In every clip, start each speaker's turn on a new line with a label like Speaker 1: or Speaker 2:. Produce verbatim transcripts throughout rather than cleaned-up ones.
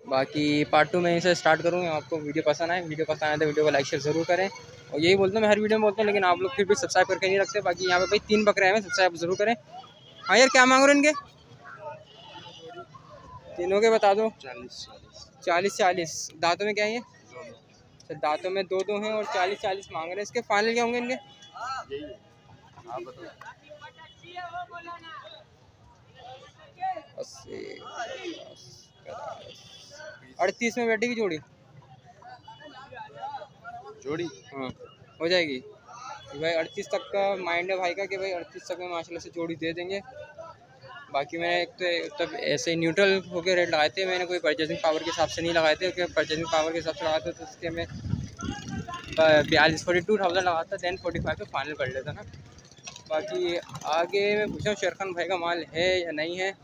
Speaker 1: बाकी part two में इसे स्टार्ट करूँगा। आपको वीडियो पसंद आए वीडियो पसंद आए तो वीडियो को लाइक शेयर ज़रूर करें। और यही बोलता हूँ मैं हर वीडियो में बोलता हूँ, लेकिन आप लोग फिर भी सब्सक्राइब करके नहीं रखते। बाकी यहाँ पे भाई तीन बकरे हैं, सब्सक्राइब ज़रूर करें। हाँ यार क्या मांग रहे हो इनके? तीनों के बता दो।
Speaker 2: चालीस
Speaker 1: चालीस चालीस दांतों में क्या है ये? अच्छा दांतों में दो दो हैं और चालीस चालीस मांग रहे हैं। इसके फाइनल क्या होंगे इनके? अस्सी अड़तीस में बैठेगी जोड़ी?
Speaker 2: जोड़ी
Speaker 1: हाँ हो जाएगी भाई। अड़तीस तक का माइंड है भाई का कि भाई अड़तीस तक में माशाल्लाह से जोड़ी दे देंगे। बाकी मैंने एक तो तब ऐसे ही न्यूट्रल होकर रेट लगाए थे, मैंने कोई परचेजिंग पावर के हिसाब से नहीं लगाए थे, क्योंकि परचेजिंग पावर के हिसाब से लगाते तो उसके में बयालीस फोर्टी टू थाउजेंड लगाता, देन फोर्टी फाइव पे फाइनल कर लेता ना। बाकी आगे मैं पूछा हूँ शेरखान भाई का माल है या नहीं है।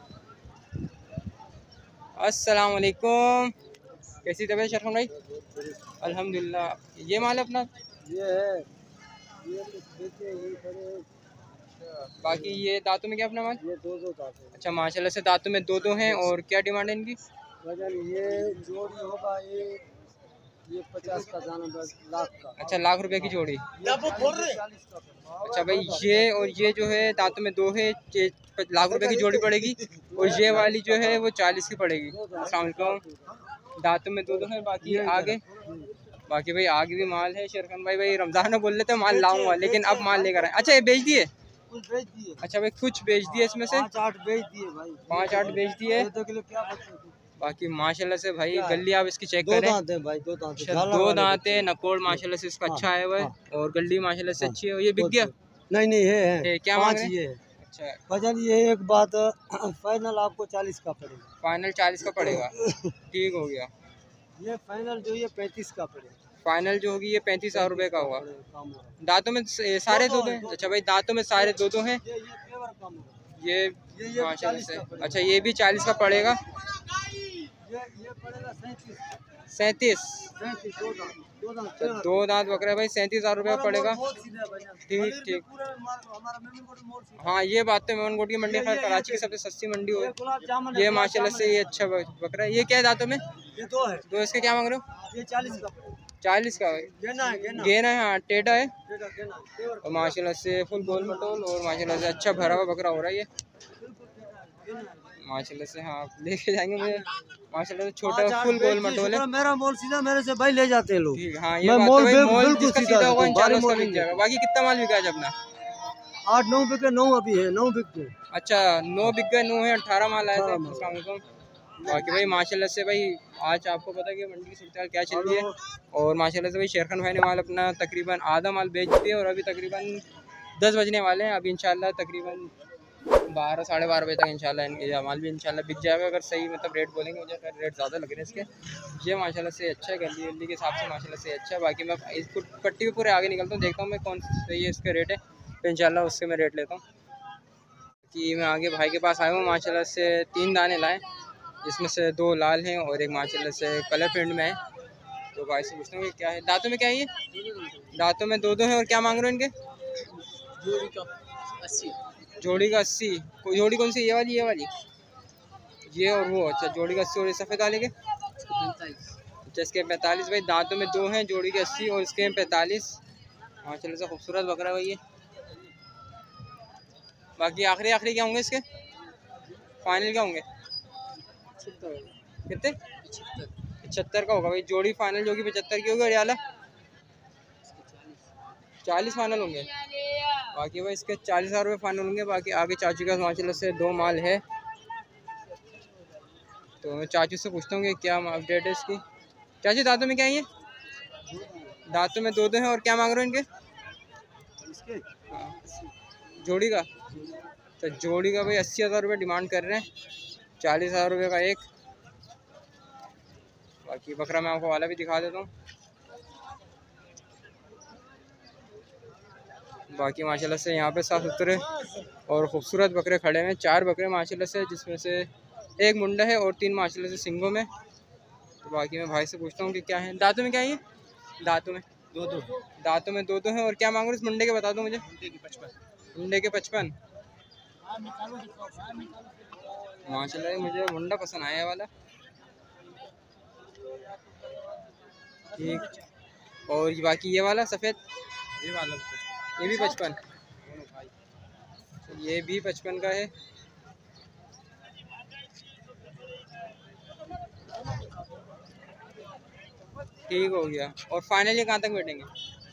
Speaker 1: अस्सलाम वालेकुम, कैसी तबीयत शेरखान भाई? अल्हम्दुलिल्लाह। ये माल है अपना?
Speaker 2: ये है ये देखिए ये
Speaker 1: बाकी ये दांतों में क्या अपना माल?
Speaker 2: ये दो दो दांत है।
Speaker 1: अच्छा माशाल्लाह से दांतों में दो दो हैं। और क्या डिमांड है इनकी?
Speaker 2: वजन ये जोड़ी होगा ये ये पचास का दाना दस लाख का।
Speaker 1: अच्छा लाख रुपए की जोड़ी। अच्छा भाई ये और ये जो है दांतों में दो है, ये लाख रुपए की जोड़ी पड़ेगी। और ये वाली जो है वो चालीस की पड़ेगी। अस्सलाम वालेकुम। दांतों में दो दो है। बाकी आगे बाकी भाई आगे भी माल है। शेरखान भाई भाई रमजान में बोल लेते माल लाऊंगा, लेकिन अब माल लेकर आए। अच्छा ये बेच दिए?
Speaker 2: कुछ बेच दिए।
Speaker 1: अच्छा भाई कुछ बेच दिए इसमें से?
Speaker 2: पाँच आठ बेच दिए भाई।
Speaker 1: पाँच आठ बेच दिए। बाकी माशाल्लाह से भाई गली आप इसकी चेक करें।
Speaker 2: दो दांत है भाई, दो दांत
Speaker 1: अच्छा दो दांत है। नकोड़ माशाल्लाह से इसका अच्छा है भाई। और गली माशाल्लाह से अच्छी है। ये बिक गया?
Speaker 2: नहीं नहीं है, है।
Speaker 1: क्या मांग रहे हैं?
Speaker 2: ये है।
Speaker 1: अच्छा
Speaker 2: वजन ये एक बात फाइनल आपको चालीस का पड़ेगा।
Speaker 1: फाइनल चालीस का पड़ेगा। ठीक हो गया।
Speaker 2: ये फाइनल जो ये पैंतीस का पड़ेगा।
Speaker 1: फाइनल जो होगी ये पैंतीस हजार रुपए का होगा। दांतों में सारे दो दो हैं? अच्छा भाई दांतों में सारे दो दो हैं। ये माशाल्लाह से अच्छा ये भी चालीस का पड़ेगा। सैंतीस दो दांत बकरा भाई सैंतीस हजार रुपये पड़ेगा। ठीक ठीक। हाँ ये बात तो मेमन गोट की मंडी खैर कराची की सबसे सस्ती मंडी हो। ये माशाल्लाह से ये अच्छा बकरा है। ये क्या है दांतों में?
Speaker 2: ये दो है।
Speaker 1: दो इसके क्या मांग रहे हो?
Speaker 2: ये चालीस का
Speaker 1: चालीस का भाई।
Speaker 2: गेना है, गेना।
Speaker 1: गेना है हाँ टेढ़ा है। और माशाल्लाह से फुल गोल मटोल और माशाल्लाह से अच्छा भरा हुआ बकरा हो रहा है ये माशाल्लाह से। हाँ लेके जाएंगे मुझे माशाल्लाह से छोटा फुल गोल मटोल है।
Speaker 2: मेरा मोल सीधा मेरे से भाई ले जाते हैं लोग।
Speaker 1: ठीक हाँ ये बात है भाई मोल जिसका सीधा होगा इंशाल्लाह उसका मिल जाएगा। बाकी कितना माल बिका है अपना?
Speaker 2: आठ नौ बिके, नौ अभी है, नौ बिक गए।
Speaker 1: अच्छा नौ बिक गए, नौ है, अठारह माल आए थे। अस्सलाम वालेकुम। बाकी भाई माशाल्लाह से भाई आज आपको पता है कि मंडी की सूरत क्या चल रही है। और माशाल्लाह से भाई शेरखान भाई ने माल अपना तकरीबन आधा माल बेच दिया और अभी तकरीबन दस बजने वाले हैं। अभी इंशाल्लाह तकरीबन बारह साढ़े बारह बजे तक इंशाल्लाह इनके माल भी इंशाल्लाह बिक जाएगा। अगर सही मतलब रेट बोलेंगे, मुझे रेट ज़्यादा लग रहे हैं इसके। ये माशाल्लाह से अच्छा है, गली गली के हिसाब से माशाल्लाह से अच्छा है। बाकी मैं इसको पट्टी पे पूरे आगे निकलता हूँ, देखता हूँ मैं कौन सही है इसका रेट है, तो इंशाल्लाह उससे मैं रेट लेता हूँ। कि मैं आगे भाई के पास आया हूँ माशाल्लाह से तीन दाने लाए, जिसमें से दो लाल हैं और एक माशाल्लाह से कलर प्रिंट में है। तो भाई से पूछता हूँ कि क्या है दांतों में क्या है ये? दांतों में दो दो हैं। और क्या मांग रहे हो इनके?
Speaker 2: जोड़ी का अस्सी।
Speaker 1: जोड़ी का अस्सी। कोई जोड़ी कौन सी? ये वाली ये वाली ये और वो? अच्छा जोड़ी का अस्सी और सफ़ेद वाले के अच्छा इसके पैंतालीस। भाई दांतों में दो हैं, जोड़ी के अस्सी और इसके पैंतालीस। माशाल्लाह से खूबसूरत बकरा है भाई ये। बाकी आखिरी आखिरी क्या होंगे इसके? फाइनल क्या होंगे? कितने? पचहत्तर का होगा भाई जोड़ी। फाइनल जो कि पचहत्तर की होगी। और याला चालीस फाइनल होंगे। बाकी भाई इसके चालीस हज़ार रुपये फाइनल होंगे। बाकी आगे चाचू का माशाल्लाह से दो माल है, तो मैं चाचू से पूछता हूँ कि क्या अपडेट है इसकी। चाचू दांतों में क्या है ये? दांतों में दो दो हैं। और क्या मांग रहे हो इनके? जोड़ी का तो जोड़ी का भाई अस्सी हज़ार रुपये डिमांड कर रहे हैं, चालीस हज़ार रुपये का एक। बाकी बकरा मैं आपको वाला भी दिखा देता हूँ। बाकी माशाल्लाह से यहाँ पे साफ़ सुथरे और ख़ूबसूरत बकरे खड़े हैं। चार बकरे माशाल्लाह से, जिसमें से एक मुंडा है और तीन माशाल्लाह से सिंगों में। तो बाकी मैं भाई से पूछता हूँ कि क्या है दांतों में क्या है ये? दांतों में
Speaker 2: दो दो
Speaker 1: दांतों में दो दो हैं। और क्या मांग रहे हो इस मुंडे के? बता दो मुझे।
Speaker 2: पचपन।
Speaker 1: मुंडे के पचपन। माशाल्लाह मुझे मुंडा पसंद आया वाला। ठीक। और ये बाकी ये वाला सफ़ेद,
Speaker 2: ये वाला
Speaker 1: ये भी पचपन, ये भी पचपन का है। ठीक हो गया। और फाइनल ये कहाँ तक बैठेंगे?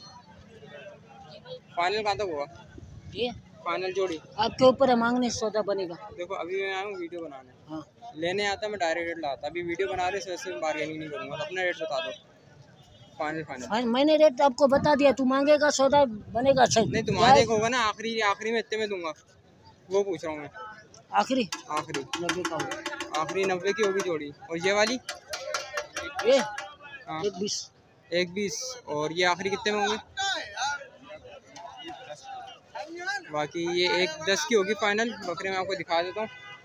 Speaker 1: फाइनल कहाँ तक होगा
Speaker 3: ये
Speaker 1: फाइनल जोड़ी?
Speaker 3: आपके ऊपर है, मांगने से सौदा बनेगा।
Speaker 1: देखो अभी मैं आया हूँ वीडियो बनाने,
Speaker 3: हाँ
Speaker 1: लेने आता मैं डायरेक्ट रेट लाता, अभी वीडियो बना रहे इस वजह से बार्गेनिंग नहीं करूँगा, तो अपना रेट बता दो फाइनल फाइनल।
Speaker 3: फाइन मैंने रेट आपको बता दिया, तू मांगेगा सौदा बनेगा। अच्छा
Speaker 1: नहीं तुम्हारा एक होगा ना आखिरी, आखिरी में इतने में दूंगा, वो पूछ रहा हूँ मैं।
Speaker 3: आखिरी
Speaker 1: आखिरी
Speaker 3: नब्बे का होगा।
Speaker 1: आखिरी नब्बे की होगी जोड़ी। और ये वाली
Speaker 3: ये
Speaker 1: हाँ
Speaker 3: एक बीस,
Speaker 1: एक बीस। और ये आखिरी कितने में होंगे? बाकी ये एक दस की होगी फाइनल। बकरे मैं आपको दिखा देता हूँ।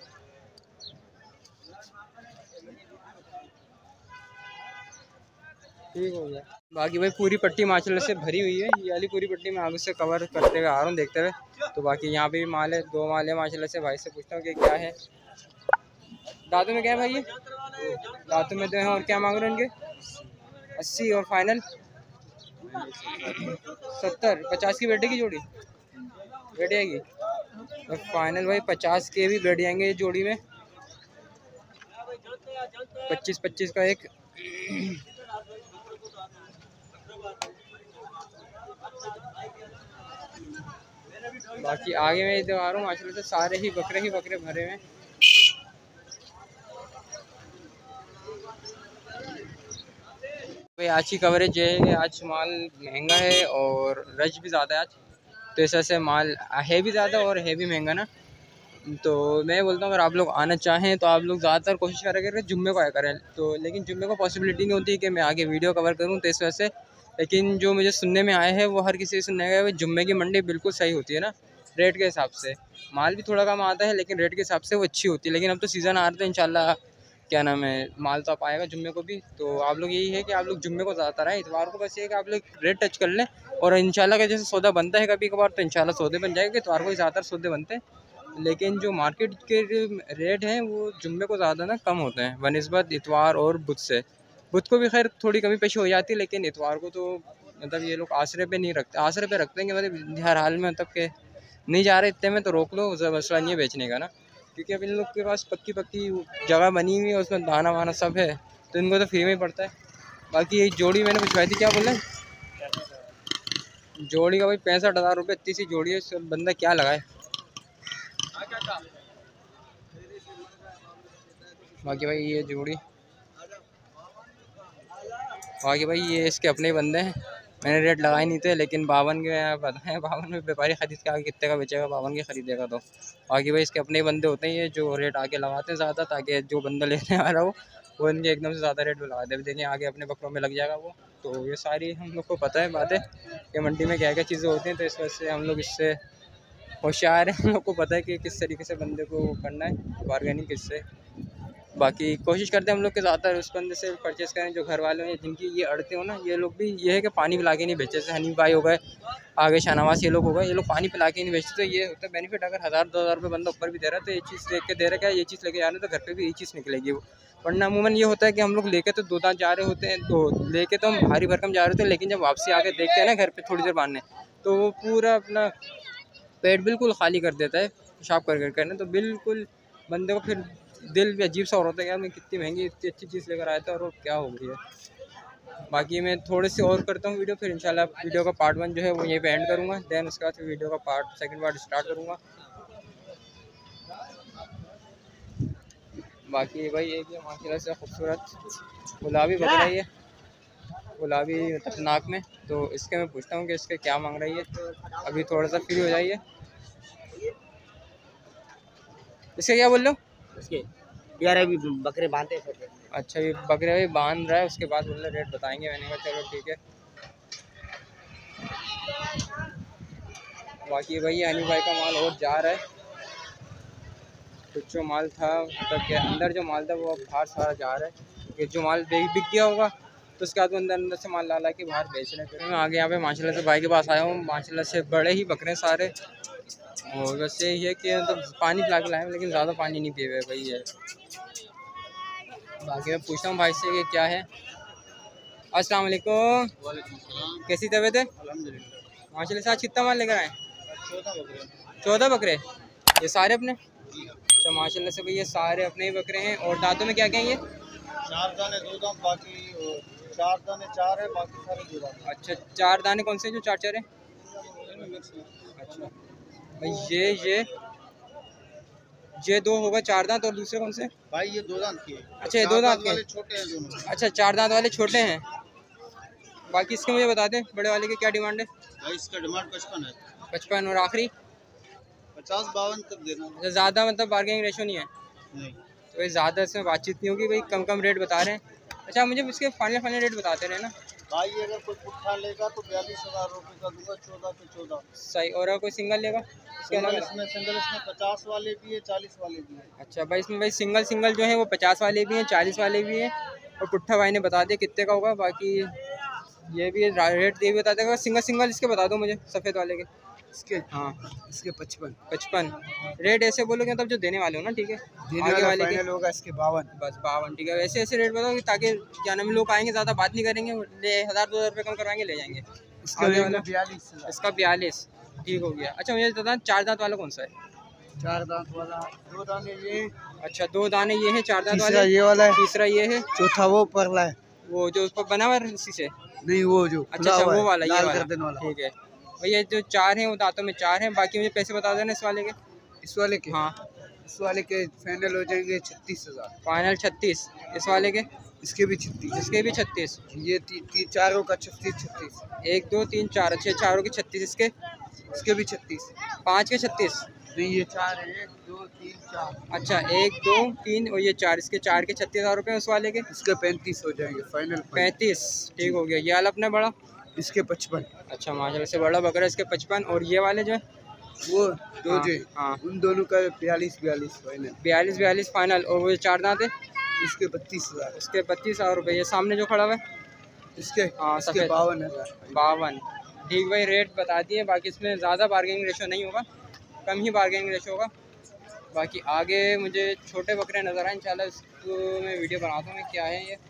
Speaker 1: ठीक हो गया। बाकी भाई पूरी पट्टी माशाल्लाह से भरी हुई है, ये वाली पूरी पट्टी मैं आगे से कवर करते हुए आ रहा हूँ देखते हुए। तो बाकी यहाँ पे भी माल है, दो माल है माशाल्लाह से। भाई से पूछता हूँ कि क्या है दांतों में, क्या है भाई ये दांतों में तो है। और क्या मांग रहे हैं इनके? अस्सी। और फाइनल सत्तर। पचास की बैठेगी जोड़ी, बैठ जाएगी। और फाइनल भाई पचास के भी बैठ जाएंगे जोड़ी में। पच्चीस पच्चीस का एक। बाकी आगे मैं इधर आ रहा हूँ माशाल्लाह से सारे ही बकरे ही बकरे भरे हुए हैं। भाई आज की कवरेज ये है कि आज माल महंगा है और रश भी ज़्यादा है आज, तो इस वजह से माल है भी ज़्यादा और है भी महंगा ना। तो मैं बोलता हूँ अगर आप लोग आना चाहें तो आप लोग ज़्यादातर कोशिश करें कि जुम्मे को आया करें। तो लेकिन जुम्मे को पॉसिबिलिटी नहीं होती कि मैं आगे वीडियो कवर करूँ, तो इस वजह से। लेकिन जो मुझे सुनने में आए हैं वो हर किसी सुनने गए जुम्मे की मंडी बिल्कुल सही होती है ना, रेट के हिसाब से। माल भी थोड़ा कम आता है लेकिन रेट के हिसाब से वो अच्छी होती है। लेकिन अब तो सीज़न आ रहा है इंशाल्लाह, क्या नाम है, माल तो आप आएगा जुम्मे को भी। तो आप लोग यही है कि आप लोग जुम्मे को ज़्यादातर आए, इतवार को बस ये है कि आप लोग रेट टच कर लें। और इंशाल्लाह का जैसे सौदा बनता है कभी कभार तो इंशाल्लाह सौदे बन जाएंगे, इतवार को ही ज़्यादातर सौदे बनते हैं। लेकिन जो मार्केट के रेट हैं वो जुम्मे को ज़्यादा ना कम होते हैं बनिस्बत इतवार और बुध से। बुध को भी खैर थोड़ी कमी पेशी हो जाती है, लेकिन इतवार को तो मतलब ये लोग आसरे पे नहीं रखते, आसरे पे रखते हैं कि मतलब हर हाल में, मतलब के नहीं जा रहे इतने में तो रोक लो, मसला नहीं है बेचने का ना। क्योंकि अब इन लोग के पास पक्की पक्की जगह बनी हुई है, उसमें दाना वाना सब है, तो इनको तो फ्री में ही पड़ता है। बाकी ये जोड़ी मैंने पूछवाई थी, क्या बोल रहे हैं? जोड़ी का भाई पैंसठ हज़ार रुपये इतनी सी जोड़ी है, सब बंदा क्या लगाए। बाकी भाई ये जोड़ी, बाकी भाई ये इसके अपने ही बंदे हैं, मैंने रेट लगाए नहीं थे, लेकिन बावन के बताएं, बावन में व्यापारी खरीद के आगे कितने का बेचेगा, बावन के खरीदेगा तो। बाकी भाई इसके अपने ही बंदे होते हैं ये जो रेट आके लगाते हैं ज़्यादा, ताकि जो बंदा लेने वाला हो वो इनके एकदम से ज़्यादा रेट में लगा दे। देखें आगे अपने बकरों में लग जाएगा वो। तो ये सारी हम लोग को पता है बातें कि मंडी में क्या क्या चीज़ें होती हैं, तो इस वजह से हम लोग इससे होशियार हैं, हम लोग को पता है कि किस तरीके से बंदे को करना है बारगेनिंग किससे। बाकी कोशिश करते हैं हम लोग के ज़्यादातर उस बंदे से परचेस करें जो घर वाले हैं, जिनकी ये अड़ते हो ना। ये लोग भी ये है कि पानी पिला के नहीं बेचते, जैसे हनी भाई हो गए, आगे शाहनवाज ये लोग हो गए, ये लोग पानी पिला के नहीं बेचते। तो ये होता है बेनिफिट, अगर हज़ार दो हज़ार रुपये बंदा ऊपर भी दे रहा है तो ये चीज़ देख के दे रहा है, क्या ये चीज़ लेके जा रहे हैं तो घर पे भी यही चीज़ निकलेगी वो। वरना अमूमन ये होता है कि हम लोग लेके तो दो दांत जा रहे होते हैं, तो लेके तो हम भारी भरकम जा रहे होते हैं, लेकिन जब वापसी आके देखते हैं ना घर पर थोड़ी देर बांधने, तो वो पूरा अपना पेट बिल्कुल खाली कर देता है पेशाब कर कर करना। तो बिल्कुल बंदे को फिर दिल भी अजीब सा हो रहा है, यार मैं कितनी महंगी इतनी अच्छी चीज़ लेकर आया था और क्या हो गई है। बाकी मैं थोड़े से और करता हूँ वीडियो, फिर इंशाल्लाह वीडियो का पार्ट वन जो है वो यहीं पे एंड करूँगा। देन उसके बाद फिर वीडियो का पार्ट सेकंड पार्ट स्टार्ट करूँगा। बाकी भाई एक ये माशाल्लाह से खूबसूरत गुलाबी बकरा है, ये गुलाबी मतलब नाक में। तो इसके मैं पूछता हूँ कि इसके क्या मांग रही है। अभी थोड़ा सा फ्री हो जाइए। इसके क्या बोल लो?
Speaker 3: उसके यार अभी बकरे बांधते हैं।
Speaker 1: अच्छा ये बकरे भाई बांध रहा है, उसके बाद बोल रहे रेट बताएंगे। मैंने कहा चलो ठीक है। बाकी भाई हनी भाई का माल और जा रहा है, कुछ जो माल था मतलब के अंदर जो माल था वो अब बाहर सारा जा रहा है, क्योंकि जो माल बिक गया होगा तो उसके बाद वो अंदर अंदर से माल ला ला के बाहर बेच रहे हैं। मैं आगे यहाँ पे माशाल्लाह से भाई के पास आया हूँ, माशाल्लाह से बड़े ही बकरे सारे। और वैसे ये है कि मतलब तो पानी पिला के लाए, लेकिन ज़्यादा पानी नहीं पिए हुए भाई है। बाकी मैं पूछता हूँ भाई से कि क्या है। अस्सलाम वालेकुम,
Speaker 2: वालेकुम सलाम।
Speaker 1: कैसी तबीयत है?
Speaker 2: अल्हम्दुलिल्लाह।
Speaker 1: माशाल्लाह से आज कितना माल लेकर आए?
Speaker 2: चौदह बकरे।
Speaker 1: चौदह बकरे, ये सारे अपने? अच्छा माशाल्लाह से भाई ये सारे अपने ही बकरे हैं। और दांतों में क्या क्या है ये?
Speaker 2: चार दाने दो दाम, बाकी चार दाने चार है, बाकी सारे दो दाने।
Speaker 1: अच्छा चार दाने कौन से जो चार चार है? अच्छा भाई ये ये ये दो होगा चार दांत, और दूसरे कौन से?
Speaker 2: भाई ये दो दांत के।
Speaker 1: अच्छा ये दो दांत के
Speaker 2: वाले छोटे हैं दोनों।
Speaker 1: अच्छा चार दांत वाले छोटे हैं। बाकी इसके मुझे बता दें बड़े वाले की क्या डिमांड है?
Speaker 2: भाई इसका डिमांड पचपन है।
Speaker 1: पचपन, और आखिरी?
Speaker 2: पचास बावन तक देना।
Speaker 1: अच्छा ज़्यादा मतलब बार्गेनिंग रेशो नहीं है?
Speaker 2: नहीं
Speaker 1: तो भाई ज़्यादा इसमें बातचीत नहीं होगी भाई, कम कम रेट बता रहे हैं। अच्छा मुझे इसके फाइनल फाइनल रेट बताते रहे ना
Speaker 2: भाई, अगर कोई पुट्ठा लेगा तो बयालीस हजार रुपये का दूंगा, चौदह के चौदह।
Speaker 1: सही। और अगर कोई सिंगल लेगा इसके
Speaker 2: सिंगल
Speaker 1: अलावा?
Speaker 2: इसमें सिंगल इसमें पचास वाले भी है, चालीस वाले भी है।
Speaker 1: अच्छा भाई इसमें भाई सिंगल सिंगल जो है वो पचास वाले भी हैं, चालीस वाले भी हैं। और पुट्ठा भाई ने बता दिया कितने का होगा। बाकी ये भी रेट ये भी बता देगा। सिंगल सिंगल इसके बता दो मुझे, सफ़ेद वाले के।
Speaker 2: इसके
Speaker 1: हाँ
Speaker 2: इसके पचपन।
Speaker 1: पचपन रेट ऐसे बोलोगे मतलब जो देने वाले हो ना, ठीक है? आगे वाले के
Speaker 2: होगा इसके बावन।
Speaker 1: बस बावन, ठीक है। वैसे ऐसे रेट बताओ कि ताकि क्या नाम है, लोग आएंगे ज़्यादा बात नहीं करेंगे, ले हज़ार दो हज़ार रुपये कम करवाएंगे ले जाएंगे। आगे वाला
Speaker 2: बयालीस।
Speaker 1: इसका बयालीस, ठीक हो गया। अच्छा मुझे बता चार दांत वाला कौन सा है?
Speaker 2: चार दांत वाला दो दाने ये।
Speaker 1: अच्छा दो दाने ये हैं चार दांत
Speaker 2: तीसरा
Speaker 1: वाले,
Speaker 2: ये वाला है,
Speaker 1: तीसरा ये है,
Speaker 2: चौथा वो परला है।
Speaker 1: वो जो ऊपर बना हुआ है रस्सी से?
Speaker 2: नहीं वो जो
Speaker 1: अच्छा अच्छा वो वाला, ये
Speaker 2: लाल
Speaker 1: वाला,
Speaker 2: गर्दन वाला।
Speaker 1: ठीक है। भैया जो चार हैं वो दांतों में चार हैं। बाकी मुझे पैसे बता देना इस वाले के।
Speaker 2: इस वाले के?
Speaker 1: हाँ
Speaker 2: इस वाले के फाइनल हो जाएंगे छत्तीस हजार।
Speaker 1: फाइनल छत्तीस। इस वाले के?
Speaker 2: इसके भी छत्तीस।
Speaker 1: इसके भी छत्तीस।
Speaker 2: ये ती, ती, चारों का छत्तीस छत्तीस।
Speaker 1: एक दो तीन चार, अच्छे चारों के छत्तीस। इसके?
Speaker 2: इसके भी छत्तीस।
Speaker 1: पाँच के छत्तीस?
Speaker 2: नहीं ये चार है, एक दो तीन चार।
Speaker 1: अच्छा एक दो तीन और ये चार, इसके चार के छत्तीस हज़ार रुपये। उस वाले के?
Speaker 2: इसके पैंतीस हो जाएंगे फाइनल।
Speaker 1: पैंतीस, ठीक हो गया। ये वाला अपना बड़ा?
Speaker 2: इसके पचपन।
Speaker 1: अच्छा माशाल्लाह से बड़ा बकरा, इसके पचपन। और ये वाले जो है
Speaker 2: वो दो
Speaker 1: हाँ,
Speaker 2: जो
Speaker 1: हाँ
Speaker 2: उन दोनों का बयालीस बयालीस फाइनल।
Speaker 1: बयालीस बयालीस फाइनल। और वो चार दांत है
Speaker 2: इसके बत्तीस हजार।
Speaker 1: उसके बत्तीस हज़ार रुपये। ये सामने जो खड़ा हुआ है
Speaker 2: इसके
Speaker 1: हाँ
Speaker 2: इसके
Speaker 1: सफ़ेद,
Speaker 2: बावन हजार।
Speaker 1: बावन, ठीक भाई। रेट बता दिए। बाकी इसमें ज़्यादा बार्गेनिंग रेशो नहीं होगा, कम ही बार्गेनिंग रेशो होगा। बाकी आगे मुझे छोटे बकरे नज़र आए, इंशाल्लाह इसको मैं वीडियो बनाता हूँ मैं क्या है ये।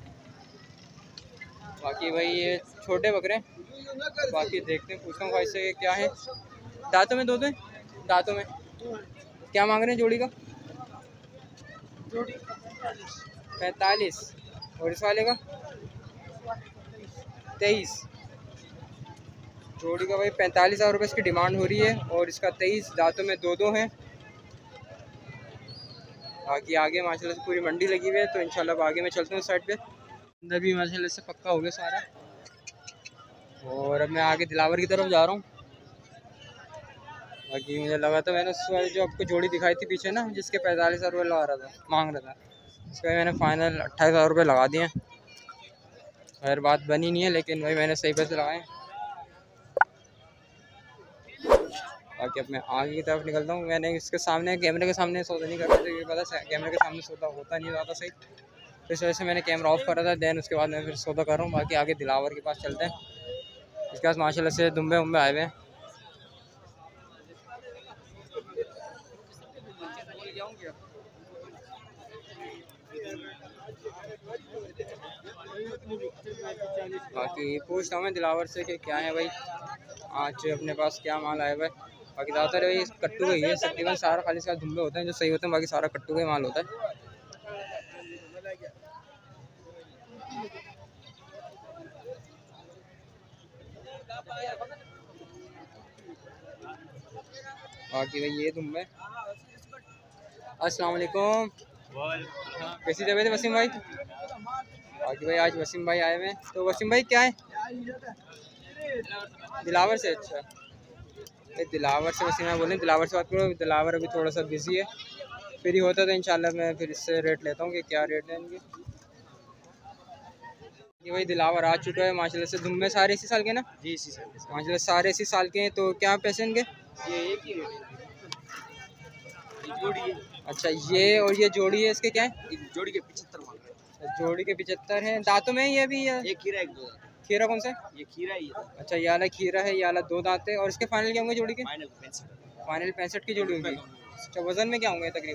Speaker 1: बाकी भाई ये छोटे बकरे, बाकी देखते हैं, पूछता हूँ भाई से क्या है। दांतों में दो दो दांतों में क्या मांग रहे हैं जोड़ी का? पैंतालीस। और इस वाले का? तेईस। जोड़ी का भाई पैंतालीस हज़ार रुपये इसकी डिमांड हो रही है। और इसका तेईस, दांतों में दो दो हैं। बाकी आगे माशाल्लाह से पूरी मंडी लगी हुई है, तो इंशाल्लाह अब आगे में चलते हैं उस साइड पे। अंदर भी माशाल्लाह से पक्का हो गया सारा। और अब मैं आगे दिलावर की तरफ जा रहा हूँ। बाकी मुझे लगा था मैंने उस वाली जो आपको जोड़ी दिखाई थी पीछे ना, जिसके पैंतालीस हज़ार रुपये लगा रहा था, मांग रहा था, उसका मैंने फाइनल अट्ठाईस हज़ार रुपये लगा दिए। खैर बात बनी नहीं है, लेकिन भाई मैंने सही पैसे लगाए। बाकी अब मैं आगे की तरफ निकलता हूँ। मैंने इसके सामने कैमरे के सामने सौदा नहीं कर रहा था, ये पता कैमरे के सामने सौदा होता नहीं ज़्यादा सही, तो इस वजह से मैंने कैमरा ऑफ करा था। देन उसके बाद मैं फिर सौदा कर रहा हूँ। बाकी आगे दिलावर के पास चलते हैं। इसके पास माशाल्लाह से दुम्बे उम्बे आए हुए हैं। बाकी पूछता हूँ मैं दिलावर से कि क्या है भाई आज अपने पास क्या माल आया हुआ है। बाकी ज़्यादातर भाई कट्टू का ही है तकरीबन सारा, खाली इसका धुम्बे होते हैं जो सही होते हैं, बाकी सारा कट्टू का ही माल होता है। बाकी भाई ये दुम्बे। अस्सलाम वालेकुम, कैसी तबीयत है वसीम भाई? बाकी भाई आज वसीम भाई आए हुए हैं। तो वसीम भाई क्या है? दिलावर से? अच्छा भाई दिलावर से वसीम भाई बोले दिलावर से बात करो। दिलावर अभी थोड़ा सा बिजी है, फिर ही होता तो इंशाल्लाह मैं फिर इससे रेट लेता हूँ कि क्या रेट है इनके। ये भाई दिलावर आ चुका है माशाल्लाह से। दुम्बे सारे इसी साल के ना?
Speaker 2: जी इसी साल के।
Speaker 1: माशाल्लाह सारे इसी साल के हैं। तो क्या पैसे इनके?
Speaker 2: ये एक ही रेट है, जोड़ी है।
Speaker 1: अच्छा ये और ये जोड़ी है, इसके क्या है?
Speaker 2: जोड़ी के पचहत्तर मांग रहे हैं।
Speaker 1: जोड़ी के पिचहत्तर हैं। दांतों में ये भी है?
Speaker 2: एक खीरा एक दो दांत।
Speaker 1: खीरा कौन सा?
Speaker 2: ये खीरा ही है।
Speaker 1: अच्छा ये वाला खीरा है, ये वाला दो दांत है। और इसके फाइनल क्या होंगे जोड़ी के?
Speaker 2: फाइनल पैंसठ।
Speaker 1: फाइनल पैंसठ की जोड़ी होंगी। अच्छा वजन में क्या होंगे तकरीबन?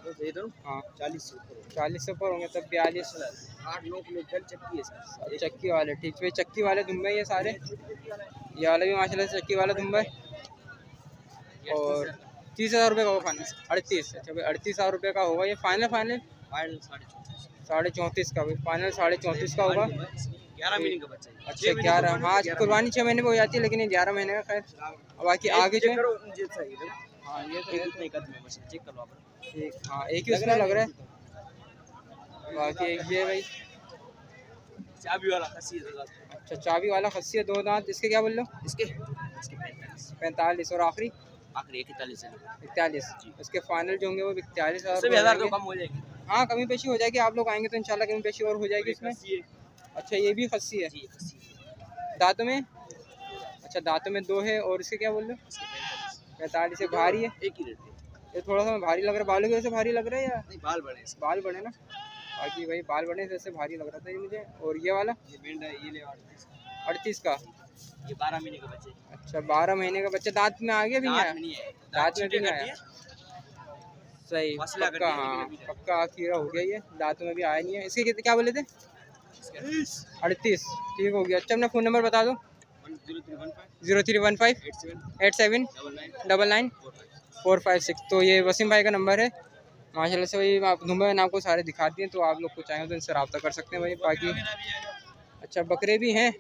Speaker 2: ये तो
Speaker 1: हाँ
Speaker 2: चालीस से ऊपर
Speaker 1: चालीस से ऊपर होंगे तब बयालीस।
Speaker 2: आठ नौ किलो कल चक्की है सर।
Speaker 1: चक्की वाले ठीक है, चक्की वाले दुम्बे ये सारे, ये वाले भी माशाल्लाह से चक्की वाला दुम्बा है। और तीस हज़ार रुपये का होगा फाइनल, अड़तीस। अच्छा भाई अड़तीस हज़ार रुपये का होगा ये फाइनल। फाइनल
Speaker 2: फाइनल साढ़े चौंतीस
Speaker 1: साढ़े चौंतीस का, भाई फाइनल साढ़े चौंतीस का होगा।
Speaker 2: ग्यारह महीने का बच्चा है।
Speaker 1: अच्छा ग्यारह, हाँ कुर्बानी छः महीने में हो जाती है, लेकिन ये ग्यारह महीने का खैर। और बाकी आगे जो है
Speaker 2: हाँ ये तो इतने कदम है बस चेक करवा
Speaker 1: ठीक, हाँ एक ही उसमें लग रहा है। बाकी एक ये भाई
Speaker 2: चाबी वाला खस्सी है।
Speaker 1: अच्छा चाबी वाला खस्सी है, दो दांत। इसके क्या बोल लो?
Speaker 2: इसके इसके पैंतालीस
Speaker 1: पैंतालीस। और आखिरी
Speaker 2: आखिरी इकतालीस है।
Speaker 1: इकतालीस। इसके फाइनल जो होंगे वो इकतालीस
Speaker 2: उससे भी हज़ार तो
Speaker 1: हज़ार
Speaker 2: कम हो जाएगी।
Speaker 1: हाँ कमी पेशी हो जाएगी, आप लोग आएंगे तो इंशाल्लाह कमी पेशी और हो जाएगी इसमें। अच्छा ये भी खस्सी है
Speaker 2: जी खस्सी
Speaker 1: दांतों में? अच्छा दांतों में दो है। और इसके क्या बोल लो? पैंतालीस है। भारी है?
Speaker 2: एक ही रेट है।
Speaker 1: ये थोड़ा सा भारी लग रहा है, बालों की वजह से भारी लग रहा है या
Speaker 2: नहीं बाल बड़े हैं।
Speaker 1: बाल बड़े ना? बाकी भाई बाल बड़े से भारी लग रहा था ये मुझे। और ये वाला
Speaker 2: ये बेंड है, ये ले अड़तीस
Speaker 1: अड़तीस का।
Speaker 2: ये बारह महीने का बच्चे।
Speaker 1: अच्छा बारह महीने का बच्चा। दांत में आ गया भी नहीं आया?
Speaker 2: दांत में नहीं है,
Speaker 1: दांत में भी नहीं आया। सही
Speaker 2: मसला
Speaker 1: पक्का, हाँ पक्का खीरा हो गया ये, दांतों में भी आया नहीं है। इसके कितने क्या बोले थे? अड़तीस। ठीक हो गया। अच्छा अपना फ़ोन नंबर बता दो। Zero three one five eight seven double nine four five six. तो ये वसीम भाई का नंबर है माशाल्लाह से। भाई आप दुम्बे मैंने आपको सारे दिखा दिए, तो आप लोग को चाहें तो इनसे रब्ता कर सकते हैं भाई। बाकी अच्छा बकरे भी हैं,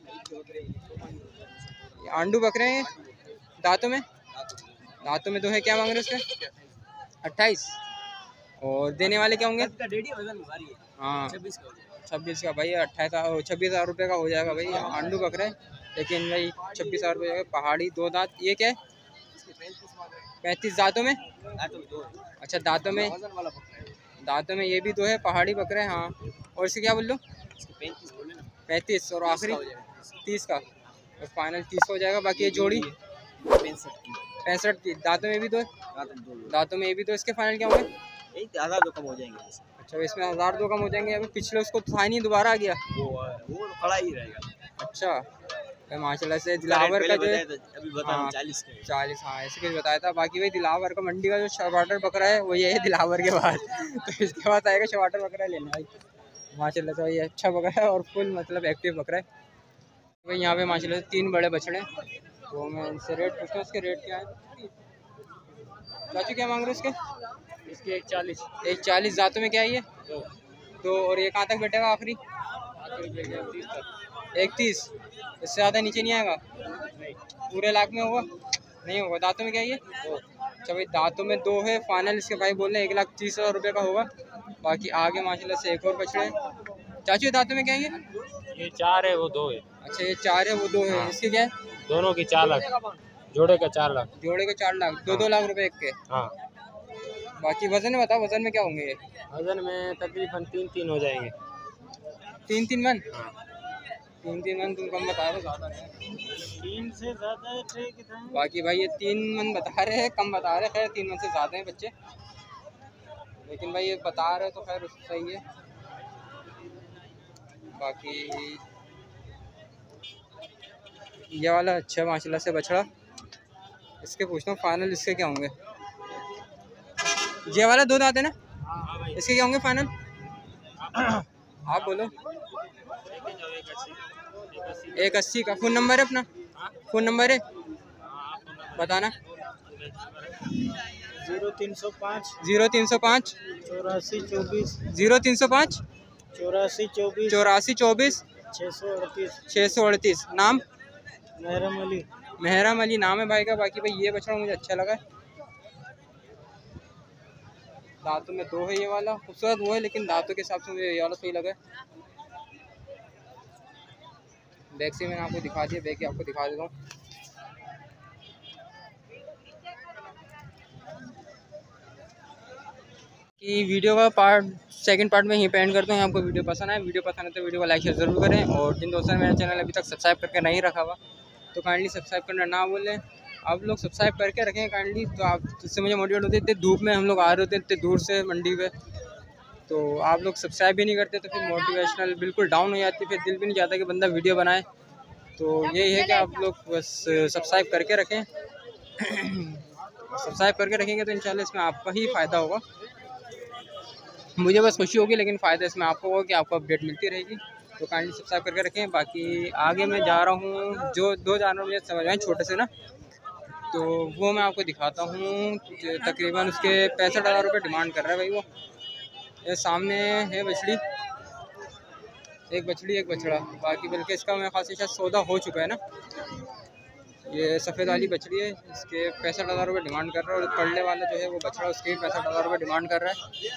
Speaker 1: आंडू बकरे हैं दांतों में। दांतों में दो है। क्या मांग रहे हैं उसके? अट्ठाईस। और देने वाले क्या होंगे? हाँ छब्बीस का भाई। अट्ठाईस छब्बीस हज़ार रुपये का हो जाएगा भाई आंडू बकरा है, लेकिन भाई छब्बीस हज़ार रुपये पहाड़ी दो दांत। ये क्या है? पैंतीस दांतों में। अच्छा दांतों में, दांतों में ये भी दो है पहाड़ी बकरा है। हाँ और इसके क्या बोल लो? पैंतीस। और आखिरी तीस का, और फाइनल तीस हो जाएगा। बाकी ये जोड़ी पैंसठ की। दांतों में भी दो है? दांतों में ये भी दो। इसके फाइनल क्या होंगे?
Speaker 2: हज़ार तो कम हो जाएंगे।
Speaker 1: अच्छा इसमें हज़ार दो कम हो जाएंगे। अभी पिछले उसको तो था ही नहीं, दोबारा आ गया
Speaker 2: वो वो खड़ा ही रहेगा।
Speaker 1: अच्छा माशाल्लाह से दिलावर का जो है
Speaker 2: अभी बता
Speaker 1: हाँ,
Speaker 2: चालीस
Speaker 1: चालीस हाँ ऐसे कुछ बताया था। बाकी भाई दिलावर का मंडी का जो शवाटर बकरा है वो ये है दिलावर के बाद तो इसके बाद आएगा शवाटर बकरा लेना भाई। माशाल्लाह से भाई अच्छा बकरा है और फुल मतलब एक्टिव बकरा है भाई। यहाँ पे माशाल्लाह से तीन बड़े बछड़े हैं, तो मैं इनसे रेट पूछता हूँ। इसके रेट क्या है? चाचू क्या मांग रहे हो इसके?
Speaker 2: इसके एक चालीस।
Speaker 1: एक चालीस। दांतों में क्या है ये? दो। और ये कहाँ तक बैठेगा आखिरी? एक तीस। इससे ज़्यादा नीचे नहीं आएगा? पूरे लाख में होगा? नहीं होगा। दांतों में क्या है ये? अच्छा भाई दांतों में दो है। फाइनल इसके भाई बोल रहे हैं एक लाख तीस हज़ार रुपये का होगा। बाकी आगे माशाल्लाह से एक और बछड़े। चाचू दांतों में क्या है ये?
Speaker 2: ये चार है वो दो है।
Speaker 1: अच्छा ये चार है वो दो है। इसके क्या है?
Speaker 2: दोनों की चार लाख, जोड़े का चार लाख।
Speaker 1: जोड़े के चार लाख, दो दो लाख रुपए एक के।
Speaker 2: हाँ
Speaker 1: बाकी वजन में बताओ, वजन में क्या होंगे ये?
Speaker 2: वजन में तकरीबन तीन तीन हो जाएंगे।
Speaker 1: तीन तीन मन?
Speaker 2: हाँ।
Speaker 1: तीन तीन मन तुम कम बता रहे हो, ज़्यादा है।
Speaker 2: तीन से ज़्यादा ठीक है।
Speaker 1: बाकी भाई ये तीन मन बता रहे हैं, कम बता रहे हैं। खैर तीन मन से ज़्यादा हैं बच्चे, लेकिन भाई ये बता रहे तो खैर सही है। बाकी ये वाला अच्छा है माशाल्लाह से बछड़ा। इसके पूछता हूँ फाइनल इसके क्या होंगे? ये वाला दो दांत है ना? इसके क्या होंगे फाइनल? आप बोलो। एक अस्सी का। फ़ोन नंबर है अपना? फ़ोन नंबर है बताना।
Speaker 2: जीरो तीन सौ पाँच
Speaker 1: जीरो तीन सौ पाँच
Speaker 2: चौरासी चौबीस
Speaker 1: जीरो तीन सौ पाँच
Speaker 2: चौरासी चौबीस
Speaker 1: चौरासी चौबीस
Speaker 2: छः सौ अड़तीस
Speaker 1: छः सौ अड़तीस। नाम?
Speaker 2: महरम अली।
Speaker 1: महरम अली नाम है भाई का। बाकी भाई ये बछड़ा मुझे अच्छा लगा है। दांतों में दो है ये वाला, खूबसूरत वो है, लेकिन दांतों के हिसाब से मुझे ये वाला सही लगा है। बैक से मैंने आपको दिखा दिया, बैक आपको दिखा देता हूँ। कि वीडियो का पार्ट सेकंड पार्ट में ही पेंड करते हैं। आपको वीडियो पसंद आए, वीडियो पसंद है तो वीडियो को लाइक शेयर ज़रूर करें। और जिन दोस्तों ने मेरा चैनल अभी तक सब्सक्राइब करके नहीं रखा हुआ तो काइंडली सब्सक्राइब करना ना भूलें। आप लोग सब्सक्राइब करके रखें काइंडली, तो आप जिससे मुझे मोटिवेट होती है। इतने धूप में हम लोग आ रहे होते हैं, इतने दूर से मंडी पे, तो आप लोग सब्सक्राइब भी नहीं करते तो फिर मोटिवेशनल बिल्कुल डाउन हो जाती है। फिर दिल भी नहीं चाहता कि बंदा वीडियो बनाए। तो यही है कि आप लोग बस सब्सक्राइब करके रखें। सब्सक्राइब करके रखेंगे तो इंशाल्लाह इसमें आपका ही फ़ायदा होगा। मुझे बस खुशी होगी, लेकिन फ़ायदा इसमें आपको होगा कि आपको अपडेट मिलती रहेगी। तो काइंडली सब्सक्राइब करके रखें। बाकी आगे मैं जा रहा हूँ, जो दो जानवर मुझे समझ आए छोटे से ना, तो वो मैं आपको दिखाता हूँ। तकरीबन उसके पैंसठ हज़ार रुपये डिमांड कर रहा है भाई वो। ये सामने है बछड़ी, एक बछड़ी एक बछड़ा। बाकी बल्कि इसका मेरे ख्याल से शायद सौदा हो चुका है ना। ये सफ़ेद वाली बछड़ी है, इसके पैंसठ हज़ार रुपये डिमांड कर रहा है। और पड़ने वाला जो है वो बछड़ा, उसके भी पैंसठ हज़ार रुपये डिमांड कर रहा है।